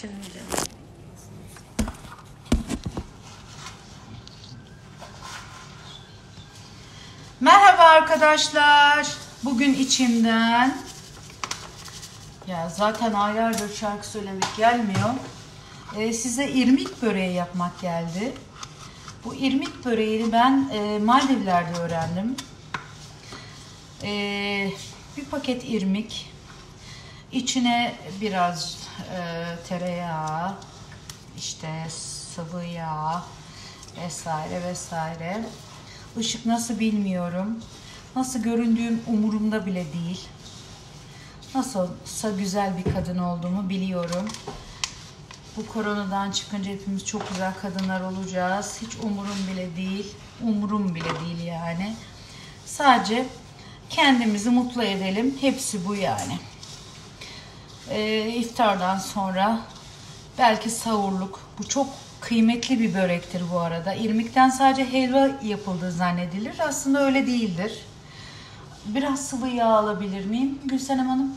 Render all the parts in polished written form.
Şimdi. Merhaba arkadaşlar. Bugün içimden ya zaten aylardır şarkı söylemek gelmiyor. Size irmik böreği yapmak geldi. Bu irmik böreğini ben Maldivler'de öğrendim. Bir paket irmik, içine biraz tereyağı, işte sıvı yağ vesaire vesaire. Işık nasıl bilmiyorum. Nasıl göründüğüm umurumda bile değil. Nasılsa güzel bir kadın olduğumu biliyorum. Bu koronadan çıkınca hepimiz çok güzel kadınlar olacağız. Hiç umurum bile değil. Umurum bile değil yani. Sadece kendimizi mutlu edelim. Hepsi bu yani. İftardan sonra belki sahurluk. Bu çok kıymetli bir börektir bu arada. İrmikten sadece helva yapıldığı zannedilir. Aslında öyle değildir. Biraz sıvı yağ alabilir miyim Gülsenem Hanım?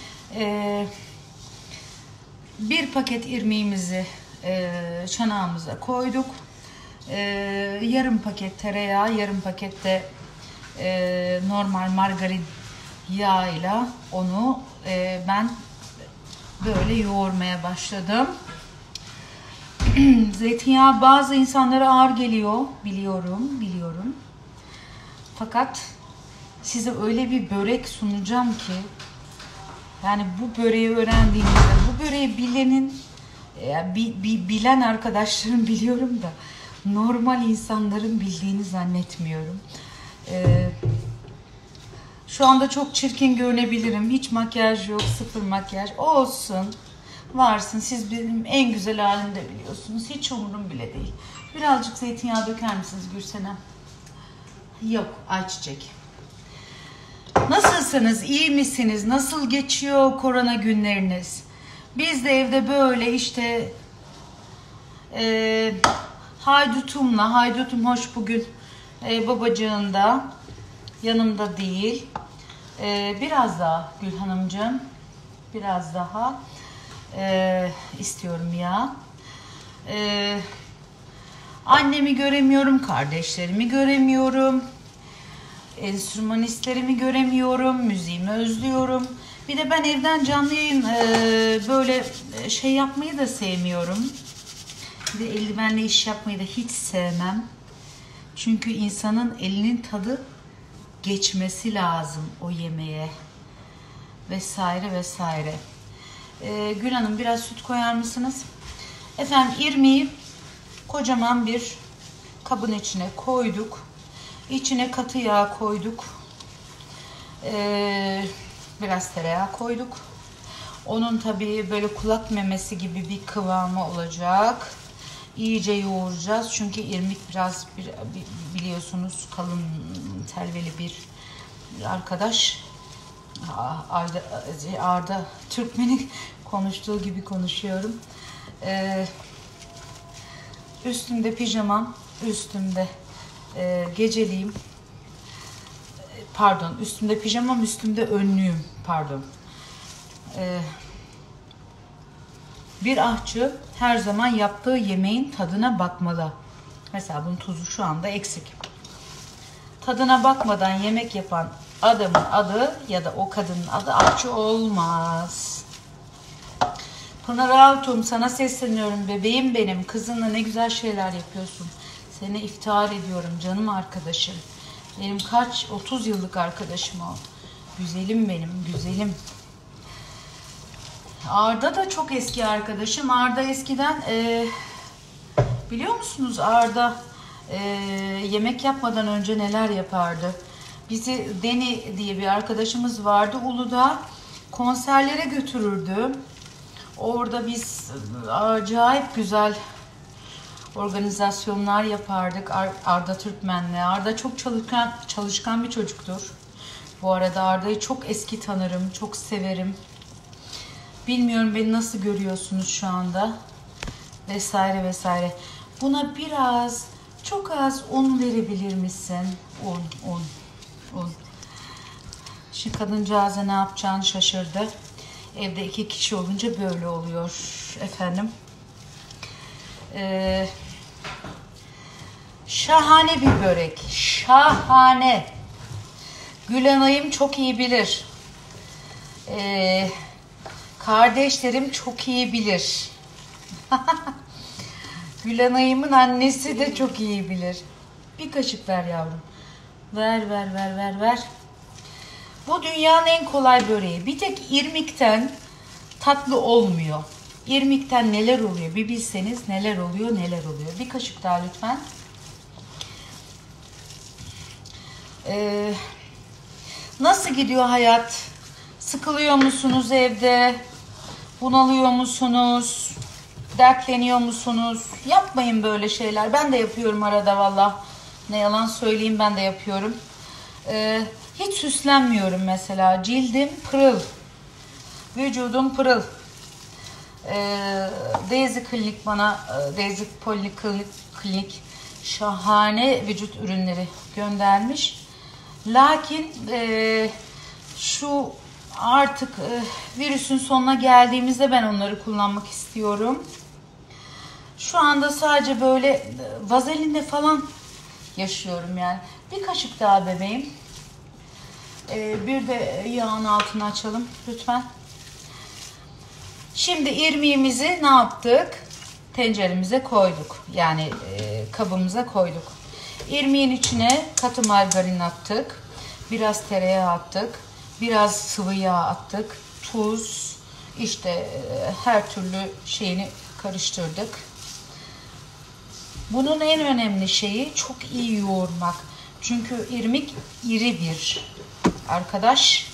Bir paket irmiğimizi çanağımıza koyduk. Yarım paket tereyağı, yarım paket de normal margarin yağıyla onu ben böyle yoğurmaya başladım. Zeytinyağı bazı insanlara ağır geliyor. Biliyorum. Fakat size öyle bir börek sunacağım ki yani bu böreği öğrendiğinizde, bu böreği bilen arkadaşlarım biliyorum da normal insanların bildiğini zannetmiyorum. Şu anda çok çirkin görünebilirim. Hiç makyaj yok, sıfır makyaj. Olsun, varsın. Siz benim en güzel halimi de biliyorsunuz. Hiç umurum bile değil. Birazcık zeytinyağı döker misiniz Gülsenem? Yok, ayçiçek. Nasılsınız? İyi misiniz? Nasıl geçiyor korona günleriniz? Biz de evde böyle işte haydutum hoş bugün babacığında yanımda değil. Biraz daha Gül Hanımcığım, biraz daha istiyorum ya. Annemi göremiyorum, kardeşlerimi göremiyorum. Enstrümanistlerimi göremiyorum, müziğimi özlüyorum. Bir de ben evden canlı yayın böyle şey yapmayı da sevmiyorum. Bir de eldivenle iş yapmayı da hiç sevmem. Çünkü insanın elinin tadı geçmesi lazım o yemeğe. Vesaire vesaire. Gül Hanım biraz süt koyar mısınız? Efendim irmiği kocaman bir kabın içine koyduk. İçine katı yağ koyduk. Biraz tereyağı koyduk. Onun tabii böyle kulak memesi gibi bir kıvamı olacak. İyice yoğuracağız. Çünkü irmik biraz biliyorsunuz kalın telveli bir arkadaş. Arda Türkmen'in konuştuğu gibi konuşuyorum. Üstümde pijamam, üstümde geceliğim, pardon, üstümde pijamam, üstümde önlüğüm, pardon. Bir aşçı her zaman yaptığı yemeğin tadına bakmalı. Mesela bunun tuzu şu anda eksik. Tadına bakmadan yemek yapan adamın adı ya da o kadının adı aşçı olmaz. Pınar Altum, sana sesleniyorum bebeğim benim. Kızınla ne güzel şeyler yapıyorsun. Seni iftihar ediyorum canım arkadaşım. Benim 30 yıllık arkadaşım o. Güzelim benim, güzelim. Arda da çok eski arkadaşım. Arda eskiden biliyor musunuz Arda yemek yapmadan önce neler yapardı? Bizi Deni diye bir arkadaşımız vardı. Uludağ konserlere götürürdü. Orada biz acayip güzel organizasyonlar yapardık Arda Türkmen'le. Arda çok çalışkan bir çocuktur. Bu arada Arda'yı çok eski tanırım, çok severim. Bilmiyorum beni nasıl görüyorsunuz şu anda. Vesaire vesaire. Buna biraz, çok az un verebilir misin? Un. Şimdi kadıncağıza ne yapacağını şaşırdı. Evde 2 kişi olunca böyle oluyor efendim. Şahane bir börek. Şahane. Gülenay'ım çok iyi bilir. Kardeşlerim çok iyi bilir. Gülenay'ımın annesi de çok iyi bilir. Bir kaşık ver yavrum. Ver. Bu dünyanın en kolay böreği. Bir tek irmikten tatlı olmuyor. İrmikten neler oluyor bir bilseniz, neler oluyor. Bir kaşık daha lütfen. Nasıl gidiyor hayat? Sıkılıyor musunuz evde? Bunalıyor musunuz? Dertleniyor musunuz? Yapmayın böyle şeyler. Ben de yapıyorum arada valla. Ne yalan söyleyeyim, ben de yapıyorum. Hiç süslenmiyorum mesela. Cildim pırıl. Vücudum pırıl. Daisy Klinik bana, Daisy Poliklinik şahane vücut ürünleri göndermiş. Lakin şu artık virüsün sonuna geldiğimizde ben onları kullanmak istiyorum. Şu anda sadece böyle vazelinle falan yaşıyorum yani. Bir kaşık daha bebeğim. Bir de yağın altını açalım lütfen. Şimdi irmiğimizi ne yaptık? Tenceremize koyduk. Yani kabımıza koyduk. İrmiğin içine katı margarin attık. Biraz tereyağı attık. Biraz sıvı yağ attık. Tuz. İşte her türlü şeyini karıştırdık. Bunun en önemli şeyi çok iyi yoğurmak. Çünkü irmik iri bir arkadaş.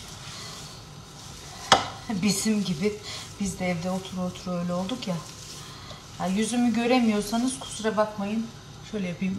Bizim gibi. Biz de evde otur öyle olduk ya. Yüzümü göremiyorsanız kusura bakmayın. Şöyle yapayım.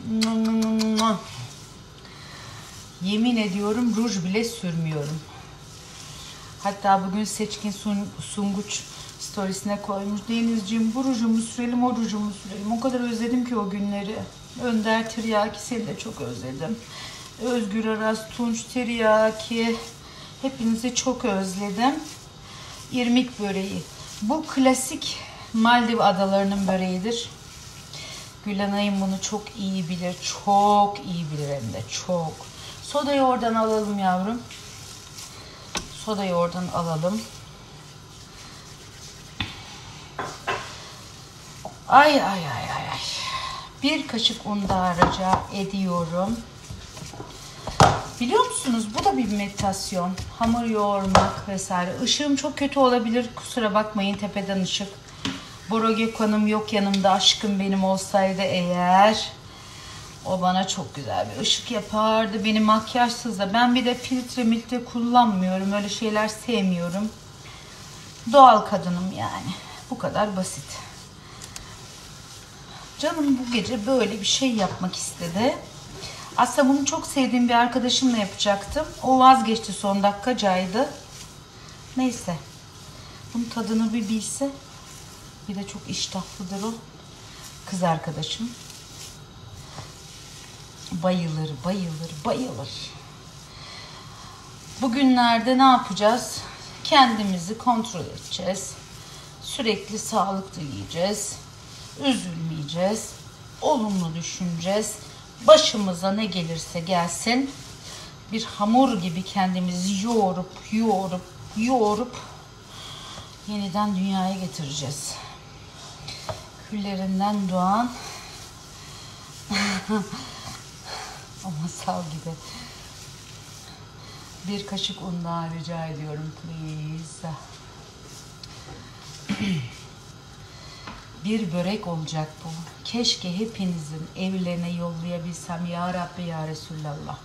Yemin ediyorum ruj bile sürmüyorum. Hatta bugün Seçkin Sunguç storiesine koymuş. Denizciğim bu rujumu sürelim, o rujumu sürelim. O kadar özledim ki o günleri. Önder Tiryaki, seni de çok özledim. Özgür Aras, Tunç Tiryaki. Hepinizi çok özledim. İrmik böreği. Bu klasik Maldiv adalarının böreğidir. Gülenay'ım bunu çok iyi bilir. Çok iyi bilir hem de çok. Sodayı oradan alalım yavrum. Sodayı oradan alalım. Ay. Bir kaşık un daha rica ediyorum. Biliyor musunuz bu da bir meditasyon. Hamur yoğurmak vesaire. Işığım çok kötü olabilir. Kusura bakmayın, tepeden ışık. Bora Gökhan'ım yok yanımda. Aşkım benim olsaydı eğer, o bana çok güzel bir ışık yapardı. Benim makyajsız da. Ben bir de filtre kullanmıyorum. Öyle şeyler sevmiyorum. Doğal kadınım yani. Bu kadar basit. Canım bu gece böyle bir şey yapmak istedi. Aslında bunu çok sevdiğim bir arkadaşımla yapacaktım. O vazgeçti, son dakika caydı. Neyse. Bunun tadını bir bilse. Bir de çok iştahlıdır o. Kız arkadaşım. Bayılır. Bugünlerde ne yapacağız? Kendimizi kontrol edeceğiz. Sürekli sağlıklı yiyeceğiz. Üzülmeyeceğiz. Olumlu düşüneceğiz. Başımıza ne gelirse gelsin bir hamur gibi kendimizi yoğurup yeniden dünyaya getireceğiz. Küllerinden doğan o masal gibi. Bir kaşık un daha rica ediyorum please. Bir börek olacak bu. Keşke hepinizin evlerine yollayabilsem ya Rabbi ya Resulallah.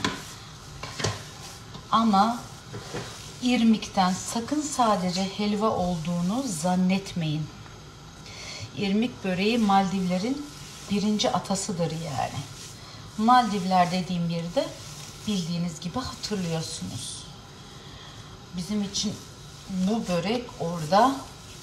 Ama irmikten sakın sadece helva olduğunu zannetmeyin. İrmik böreği Maldivlerin birinci atasıdır yani. Maldivler dediğim yeri de bildiğiniz gibi hatırlıyorsunuz. Bizim için bu börek orada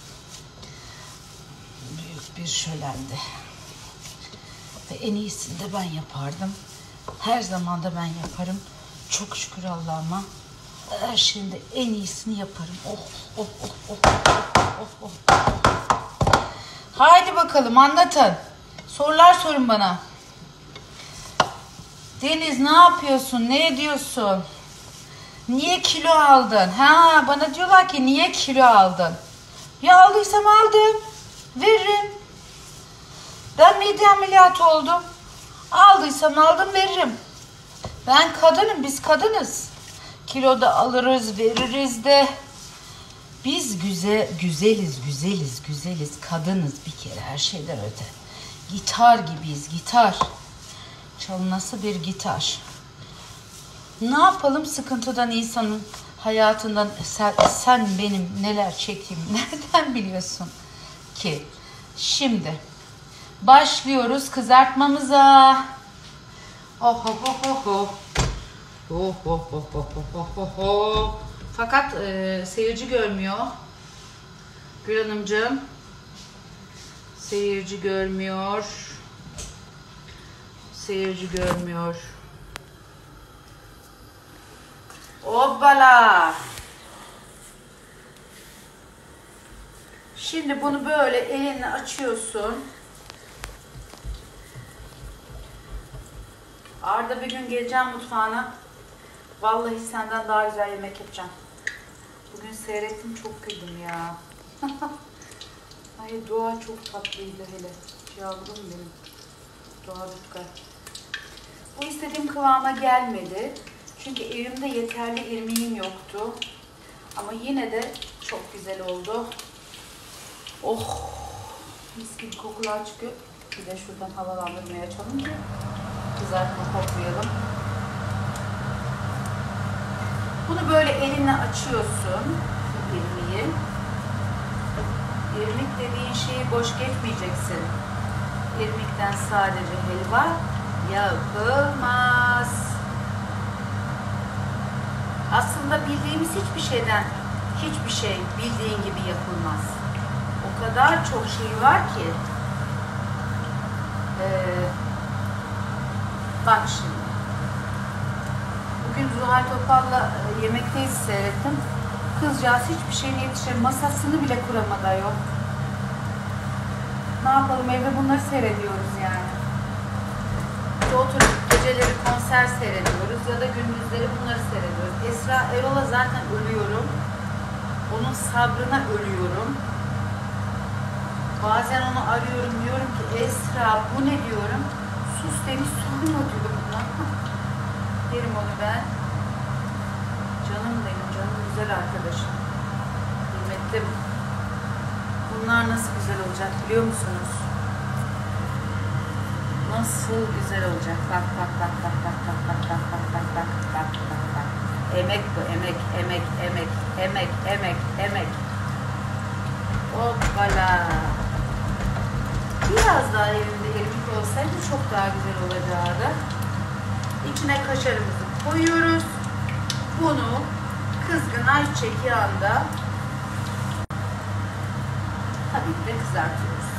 büyük bir şölendi. Ve en iyisini de ben yapardım. Her zaman da ben yaparım. Çok şükür Allah'ıma. Şimdi en iyisini yaparım. Oh, oh, oh, oh, oh, oh, oh. Haydi bakalım anlatın. Sorular sorun bana. Deniz ne yapıyorsun? Ne ediyorsun? Niye kilo aldın? Ha, bana diyorlar ki niye kilo aldın? Ya aldıysam aldım. Veririm. Ben mide ameliyatı oldum. Aldıysam aldım veririm. Ben kadınım, biz kadınız. Kilo da alırız, veririz de. Biz güzeliz. Kadınız bir kere, her şeyden öte. Gitar gibiyiz, gitar. Çalınası bir gitar. Ne yapalım sıkıntıdan, insanın hayatından sen benim neler çektiğimi nereden biliyorsun ki? Şimdi başlıyoruz kızartmamıza. Oh oh oh oh oh. Oh oh oh oh oh oh oh. Fakat seyirci görmüyor. Gül Hanımcığım. Seyirci görmüyor. Seyirci görmüyor. Hoppala. Şimdi bunu böyle elinle açıyorsun. Arda bir gün geleceğim mutfağına. Vallahi senden daha güzel yemek yapacağım. Bugün seyrettim, çok güldüm ya. Ay Doğa çok tatlıydı hele. Yavrum benim. Doğa Rutkay. Bu istediğim kıvama gelmedi. Çünkü evimde yeterli irmiğim yoktu. Ama yine de çok güzel oldu. Oh! Mis gibi kokular çıkıyor. Bir de şuradan havalandırmaya açalım ki kızartma koklayalım. Bunu böyle elinle açıyorsun. İrmiği. İrmik dediğin şeyi boş geçmeyeceksin. İrmikten sadece helva yapılmaz. Aslında bildiğimiz hiçbir şeyden hiçbir şey bildiğin gibi yapılmaz. O kadar çok şey var ki. Bak şimdi. Bugün Zuhal Topal'la yemekteyiz, seyrettim. Kızcağız hiçbir şeyine yetişir. Masasını bile kuramadı yok. Ne yapalım, evde bunları seyrediyoruz yani. Oturup geceleri konser seyrediyoruz ya da gündüzleri bunları seyrediyoruz. Esra Erol'a zaten ölüyorum. Onun sabrına ölüyorum. Bazen onu arıyorum, diyorum ki Esra bu ne diyorum. Sus demiş, sorma diyor buna. Derim onu ben. Canım benim, canım güzel arkadaşım. Kıymetlim. Bunlar nasıl güzel olacak biliyor musunuz? Nasıl güzel olacak. Bak bak bak bak bak bak bak bak bak bak bak bak bak bak. Emek bu, emek, emek, emek, emek, emek, emek. Hoppala. Biraz daha elimde irmik olsaydı çok daha güzel olacaktı. İçine kaşarımızı koyuyoruz. Bunu kızgın ayçiçek yağında tabii ki de kızartıyoruz.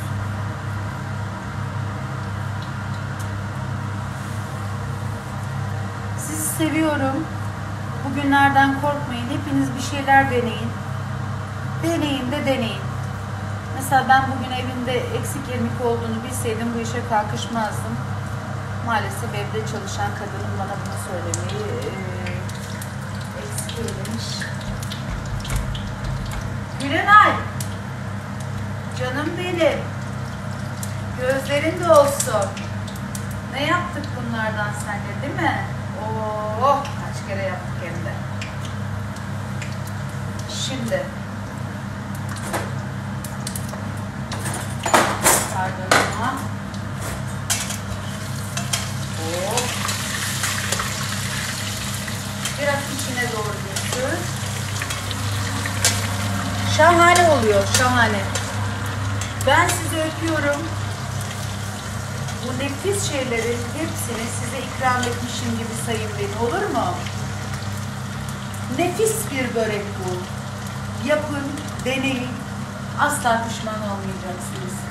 Sizi seviyorum. Bugünlerden korkmayın. Hepiniz bir şeyler deneyin. Deneyin de deneyin. Mesela ben bugün evinde eksik irmik olduğunu bilseydim bu işe kalkışmazdım. Maalesef evde çalışan kadının bana bunu söylemeyi eksik eylemiş. Gülenay, canım benim, gözlerin de olsun. Ne yaptık bunlardan seninle değil mi? Oh, kaç kere yaptık hem de. Şimdi pardon. Oh. Biraz içine doğru götür. Şahane oluyor, şahane. Ben sizi öpüyorum. Bu nefis şeylerin hepsini size ikram etmişim gibi sayın beni, olur mu? Nefis bir börek bu. Yapın, deneyin. Asla pişman olmayacaksınız.